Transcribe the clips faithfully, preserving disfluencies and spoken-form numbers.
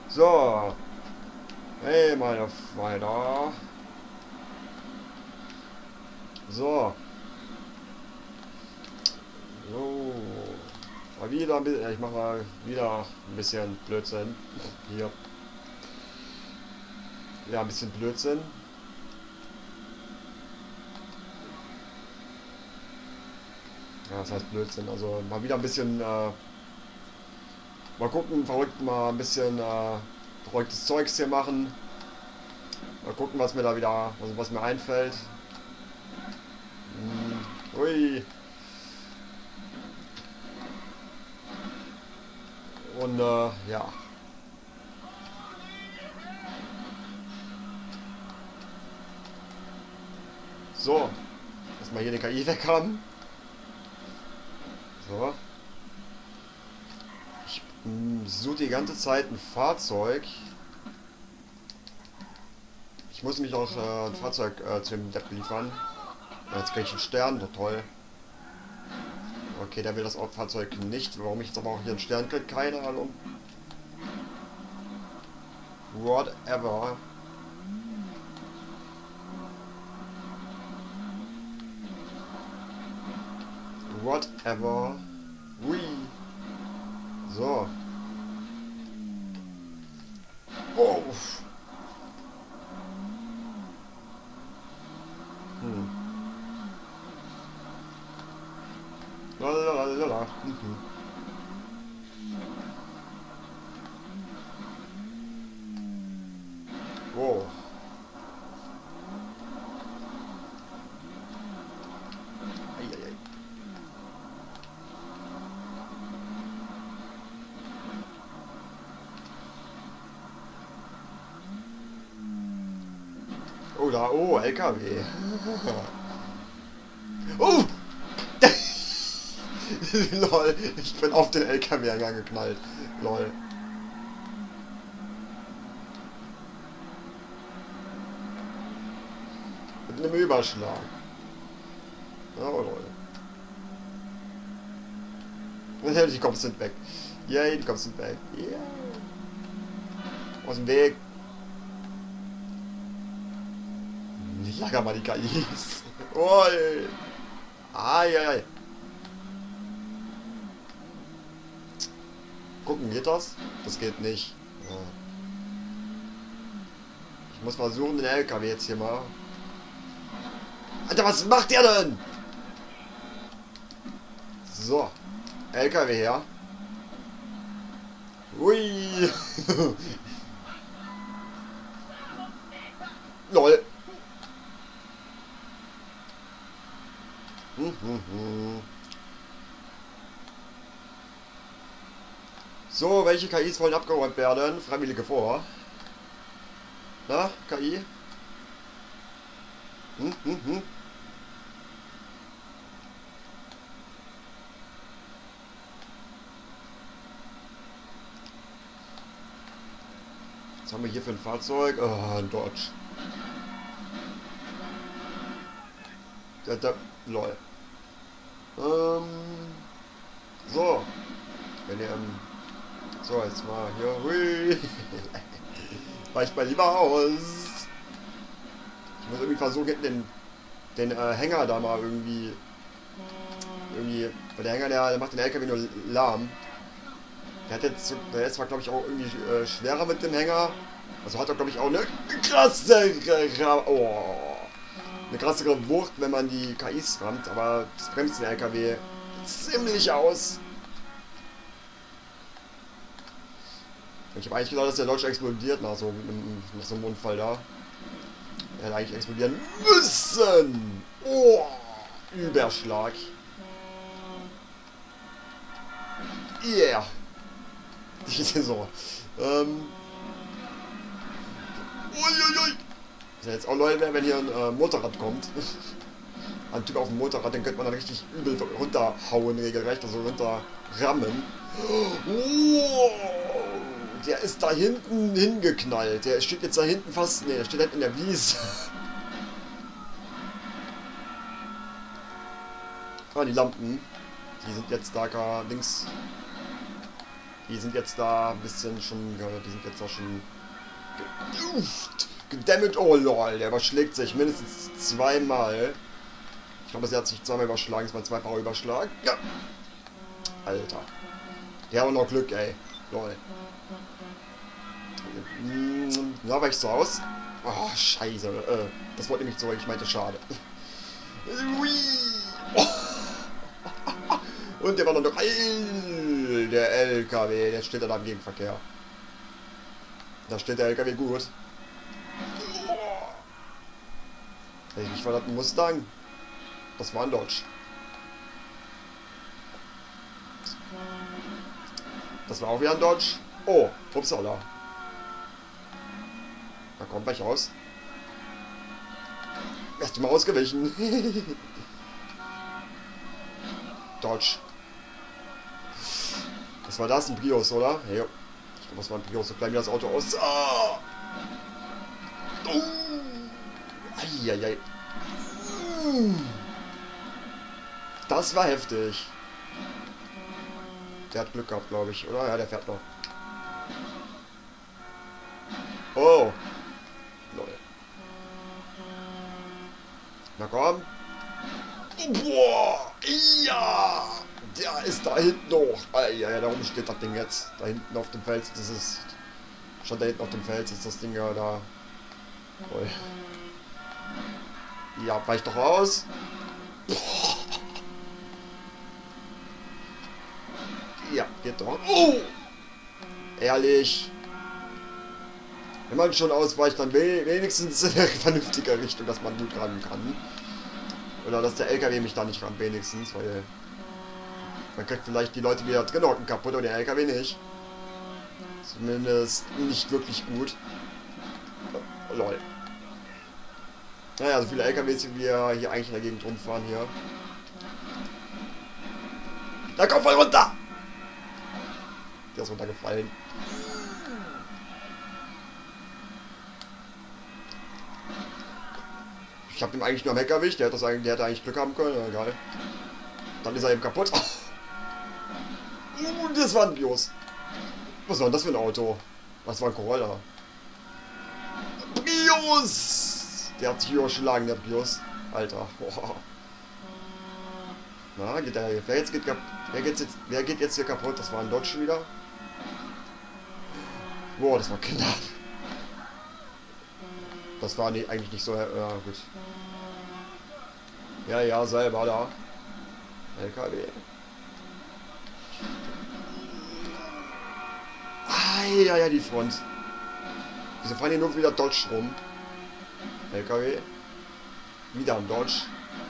So. Hey, meine Freunde. So. So. Mal wieder ein bisschen. Ich mach mal wieder ein bisschen Blödsinn. Hier. Ja, ein bisschen Blödsinn. Ja, das heißt Blödsinn. Also mal wieder ein bisschen. Äh, mal gucken, verrückt, mal ein bisschen äh, verrücktes Zeugs hier machen. Mal gucken, was mir da wieder. Also was mir einfällt. Hm. Ui. Und äh, ja. So. Erstmal hier die K I weg haben. So. Ich mm, suche die ganze Zeit ein Fahrzeug. Ich muss mich auch äh, ein Fahrzeug äh, zu dem Depp liefern. Jetzt kriege ich einen Stern, doch toll. Okay, der will das Fahrzeug nicht. Warum ich jetzt aber auch hier einen Stern kriege, keine Ahnung. Whatever. Whatever. Ui. So. Oh. Hm. Lalalala. Mhm. Wow. Eieiei. Oh, da, oh, L K W. Oh! Lol, ich bin auf den L K W-Eingang geknallt. Lol. Mit einem Überschlag. Oh, lol. Die Cops sind weg. Yay, die Cops sind weg. Yeah. Aus dem Weg. Ich lager mal die K Is. Oi. Ai, ai, ai. Gucken, geht das? Das geht nicht. Ja. Ich muss versuchen, den L K W jetzt hier mal. Alter, was macht der denn? So. L K W her. Ui. Lol. Hm, hm, hm. So, welche K Is wollen abgeräumt werden? Freiwillige vor. Na, K I? Hm, hm, hm. Was haben wir hier für ein Fahrzeug? Oh, ein Dodge. Der, der, lol. Ähm, so. Wenn ihr, ähm, so, jetzt mal hier. Hui. Weicht mal lieber aus. Ich muss irgendwie versuchen, den, den äh, Hänger da mal irgendwie. Irgendwie. Weil der Hänger, der, der macht den L K W nur lahm. Der hat jetzt, der ist zwar glaube ich auch irgendwie äh, schwerer mit dem Hänger. Also hat er glaube ich auch eine krasse, oh, eine krassere Wucht, wenn man die K Is rammt, aber das bremst den L K W ziemlich aus. Ich habe eigentlich gedacht, dass der Dodge explodiert nach so, nach so einem Unfall da. Er hätte eigentlich explodieren müssen. Oh, Überschlag. Yeah. So. Ähm. Uiuiui. Das ist jetzt auch Leute, wenn hier ein äh, Motorrad kommt. Ein Typ auf dem Motorrad, den könnte man dann richtig übel runterhauen, regelrecht, also runterrammen. Oh, der ist da hinten hingeknallt. Der steht jetzt da hinten fast. Ne, der steht halt in der Wiese. Ah, die Lampen. Die sind jetzt da links. Die sind jetzt da ein bisschen schon, die sind jetzt da schon gedammt. Oh lol, der überschlägt sich mindestens zweimal. Ich glaube, er hat sich zweimal überschlagen, ist mal zweifacher Überschlag. Ja. Alter. Der hat auch noch Glück, ey. Lol. Na, weichst du aus? Oh, scheiße. Äh, das wollte nämlich so, ich meinte schade. Und der war noch... Der L K W, der steht da im Gegenverkehr. Da steht der L K W gut. Ich war das ein Mustang. Das war ein Dodge. Das war auch wieder ein Dodge. Oh, upsala. Da kommt gleich raus. Erst mal ausgewichen. Dodge. Was war das? Ein Prius, oder? Ja. Ich glaube, das war ein Prius. So klein wie das Auto aus. Oh! Oh! Eieiei. Das war heftig. Der hat Glück gehabt, glaube ich, oder? Ja, der fährt noch. Oh. Lol. Na komm. Boah. Ja. Der ist da hinten hoch. Ah, ja, ja, da oben steht das Ding jetzt. Da hinten auf dem Fels. Das ist... Schon da hinten auf dem Fels ist das Ding ja da. Lol. Ja, weich doch aus. Boah. Ja, geht doch. Oh! Ehrlich. Wenn man schon ausweicht, dann wenigstens in eine vernünftige Richtung, dass man gut ran kann. Oder dass der L K W mich da nicht ran, wenigstens, weil man kriegt vielleicht die Leute, die da drin hocken, kaputt und der L K W nicht. Zumindest nicht wirklich gut. Oh, lol. Naja, so viele L K Ws, wie wir hier eigentlich in der Gegend rumfahren hier. Da kommt voll runter! Der ist runtergefallen. Ich habe ihm eigentlich nur am Heck erwischt, der, hat das eigentlich, der hätte eigentlich Glück haben können, ja, egal. Dann ist er eben kaputt. Oh, das war ein Prius. Was war denn das für ein Auto? Was war ein Corolla? Prius! Der hat sich überschlagen, der Prius. Alter. Boah. Na, geht der, wer, jetzt geht, wer, geht jetzt, wer geht jetzt hier kaputt? Das war ein Dodge wieder. Boah, das war knapp. Das war nie, eigentlich nicht so... Ja, gut. Ja, ja, selber da. L K W. Ah, ja, ja, die Front. Wieso fahren hier nur wieder Dodge rum? L K W. Wieder ein Dodge.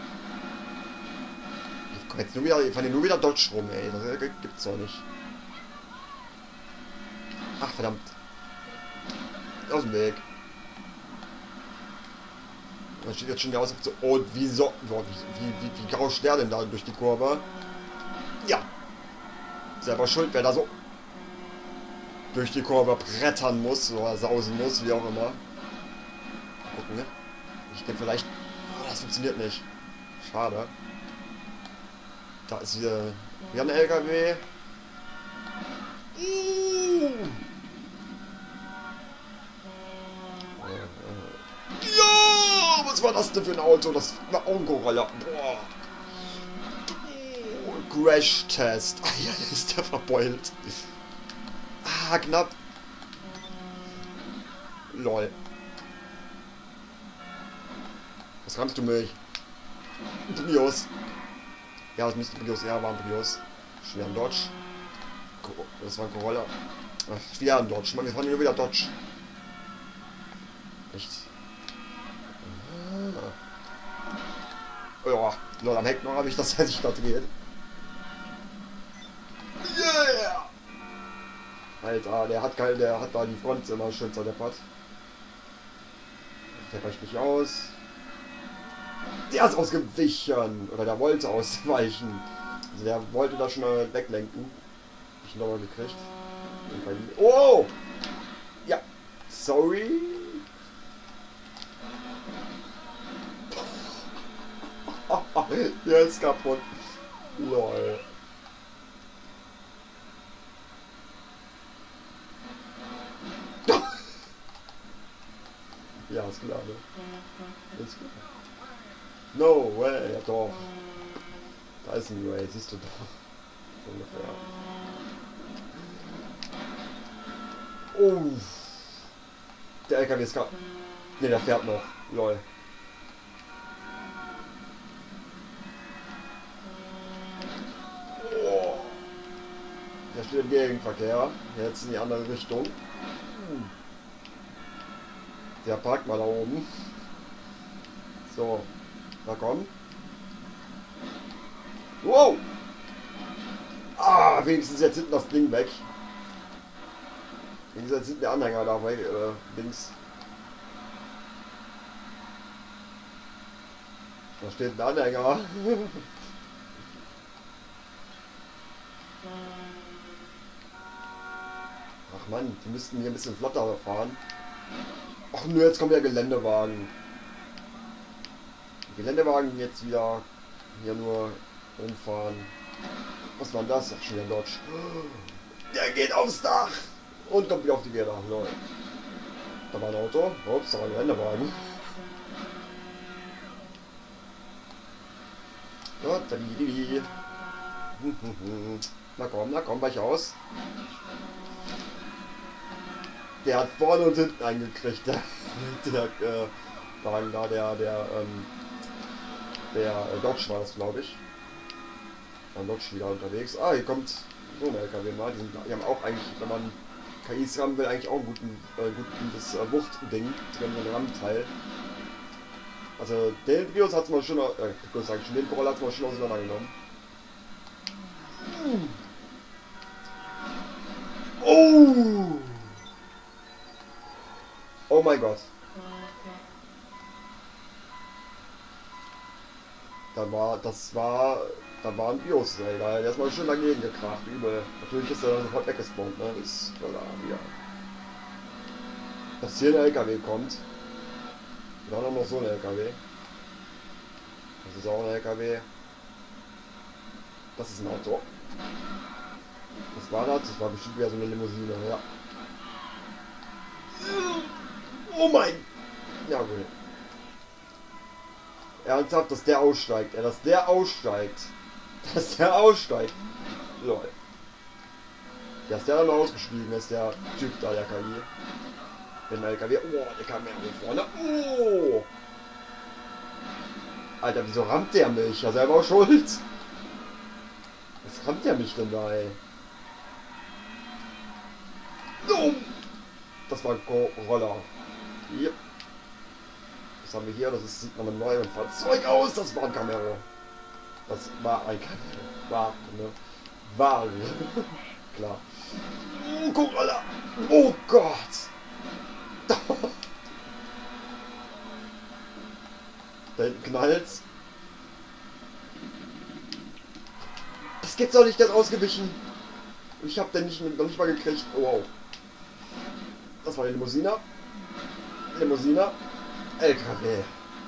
Ich komm jetzt nur wieder, ich fahren hier nur wieder Dodge rum, ey. Das gibt's doch nicht. Ach, verdammt. Aus dem Weg. Da steht jetzt schon der Ausdruck so, und wieso, boah, wie, wie, wie, wie rauscht der denn da durch die Kurve? Ja. Selber schuld, wer da so durch die Kurve brettern muss oder sausen muss, wie auch immer. Mal gucken, ne? Ich denke vielleicht, oh, das funktioniert nicht. Schade. Da ist wieder, wir haben einen L K W. Uh. Ja, was war das denn für ein Auto? Das war auch ein Corolla. Boah. Oh, Crash-Test. Ah ja, da ist der verbeult. Ah, knapp. Lol. Was rammst du mich? Prius. Ja, das müsste Prius. Ja, war ein Prius. Schwer ein Dodge. Das war ein Corolla. Ach, wieder ein Dodge. Man, wir fahren nur wieder Dodge. Echt? Ja, nur am Heck noch habe ich das, als ich da dreht. Yeah! Alter, der hat kein, der hat da die Front immer schön zerdeppert. Der weicht nicht aus. Der ist ausgewichen! Oder der wollte ausweichen. Also der wollte da schon mal weglenken. Ich nochmal gekriegt. Oh! Ja! Sorry! Der ist kaputt. Lol. Ja, ist klar, ne? Ist klar. No way, ja doch. Da ist ein Way, siehst du doch. So ungefähr. Oh. Der L K W ist gar... Ne, der fährt noch. Lol. Oh. Der steht im Gegenverkehr. Jetzt in die andere Richtung. Der parkt mal da oben. So. Na komm. Wow! Ah, wenigstens jetzt hinten das Ding weg. Wenigstens jetzt hinten der Anhänger da weg, äh, links. Da steht ein Anhänger. Ach Mann, die müssten hier ein bisschen flotter fahren. Ach nö, jetzt kommt der Geländewagen. Die Geländewagen jetzt wieder hier nur umfahren. Was war denn das? Ach, schon wieder ein Dodge. Der geht aufs Dach und kommt wieder auf die Räder. Lol. Da war ein Auto. Ups, da war ein Geländewagen. Ja, na komm, na komm, weich aus. Der hat vorne und hinten eingekriegt. Der, der äh, Wagen da, der, der, ähm, der äh, Dodge war das, glaube ich. Ein Dodge wieder unterwegs. Ah, hier kommt so ein L K W mal. Die, sind, die haben auch eigentlich, wenn man K Is haben will, eigentlich auch ein guten, äh, gutes äh, Wuchtding. drin, so ein RAM-Teil. Also den Bios hat es mal schon, äh, ich muss sagen, schon den Corolla hat es mal schon auseinandergenommen. Oh! Oh mein Gott. Da war, das war, da war ein Bios, ey, da der ist mal schön dagegen gekracht, übel. Natürlich ist er dann sofort weggespawnt, ne, das ist klar, ja. Dass hier ein L K W kommt. Dann auch noch so ein L K W. Das ist auch ein L K W. Das ist ein Auto. Was war das? Das war bestimmt wieder so eine Limousine, ja. Oh mein! Ja, gut. Ernsthaft, dass der aussteigt. Ja, dass der aussteigt. Dass der aussteigt. Lol. Ja, ist der dann ausgestiegen ist, der Typ da, der K I. Wenn der L K W. Oh, der kam ja hier vorne. Oh! Alter, wieso rammt der mich? Ja, selber schuld. Was rammt der mich denn da, ey? Oh! Das war ein Roller. Yep. Was haben wir hier? Das ist, sieht nach einem neuen Fahrzeug aus. Das war ein Camaro. Das war ein Camaro. War, ne? War. Klar. Oh, guck, Alter. Oh Gott. Da hinten knallt's. Das gibt's doch nicht, der ist ausgewichen. Ich hab den nicht, noch nicht mal gekriegt. Oh, wow. Das war die Limousine. Limousine. L K W.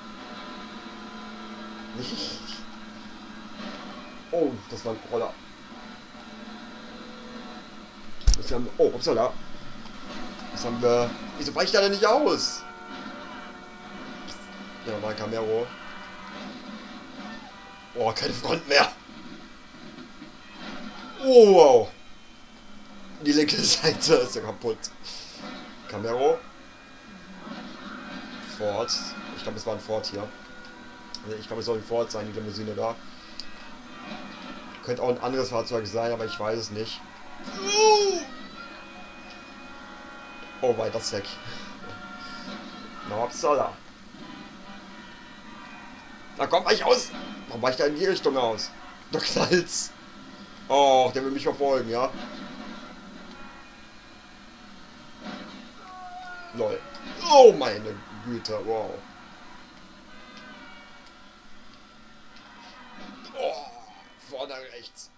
Nicht. Oh, das war ein Roller. Was haben wir? Oh, upsala. Was haben wir? Wieso weicht der denn nicht aus? Ja, war ein Camaro. Oh, keine Front mehr. Oh, wow. Die linke Seite ist ja kaputt. Camaro. Ford. Ich glaube, es war ein Ford hier. Ich glaube, es soll ein Ford sein, die Limousine da. Könnte auch ein anderes Fahrzeug sein, aber ich weiß es nicht. Oh, weiter weg. Na, was soll er? Na komm, weich aus! Warum weicht er in die Richtung aus? Da knallt's! Oh, der will mich verfolgen, ja? Lol. Oh, meine Güte, wow. Oh, vorne rechts.